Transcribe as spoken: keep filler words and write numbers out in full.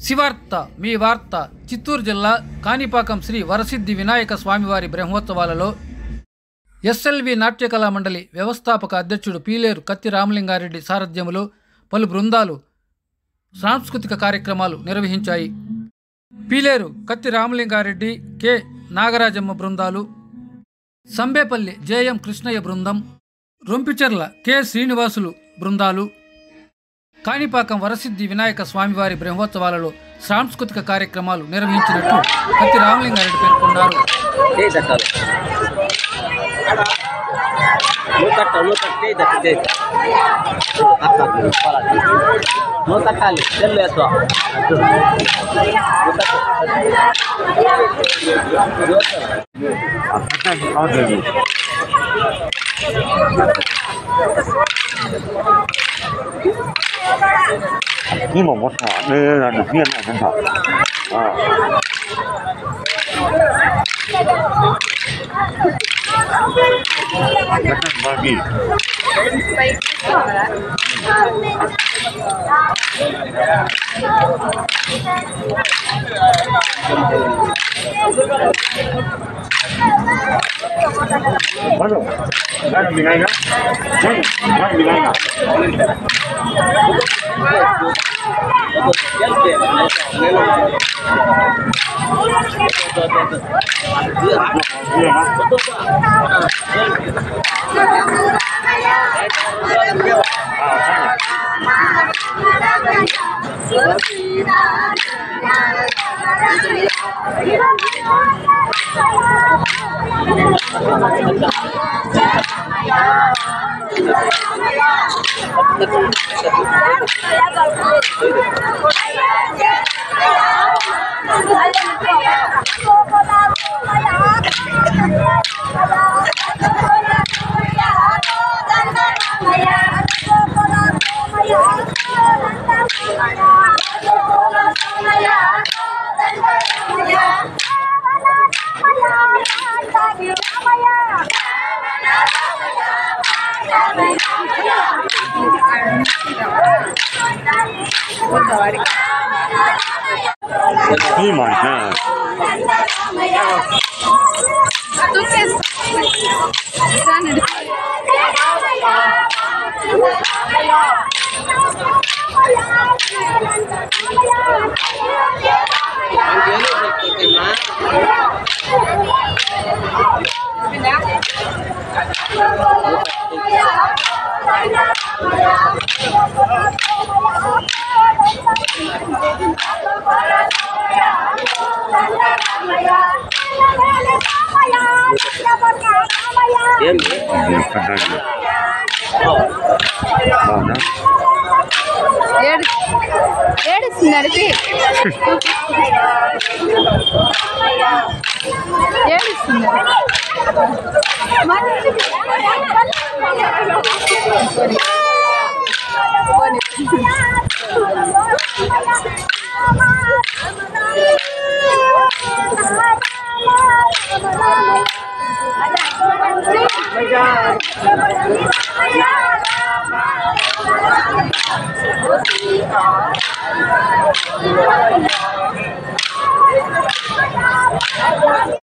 శివార్త మీ వార్త. చిత్తూరు జిల్లా కాణిపాకం శ్రీ వరసిద్ధి వినాయక స్వామివారి బ్రహ్మోత్సవాలలో ఎస్ఎల్వి నాట్యకళా మండలి వ్యవస్థాపక అధ్యక్షుడు పీలేరు కత్తి రామలింగారెడ్డి సారథ్యములో పలు బృందాలు సాంస్కృతిక కార్యక్రమాలు నిర్వహించాయి. పీలేరు కత్తి రామలింగారెడ్డి, కె నాగరాజమ్మ బృందాలు, సంబేపల్లి జేఎం కృష్ణయ్య బృందం, రొంపిచెర్ల కె శ్రీనివాసులు బృందాలు కాణిపాకం వరసిద్ధి వినాయక స్వామివారి బ్రహ్మోత్సవాలలో సాంస్కృతిక కార్యక్రమాలు నిర్వహించినట్లు కత్తి రామలింగారెడ్డి పేర్కొన్నారు. 你摸摸它，那那那别那很好啊。那什么比？完了，那是米来个，那是米来个。Ini mana? ఏడుస్తున్నది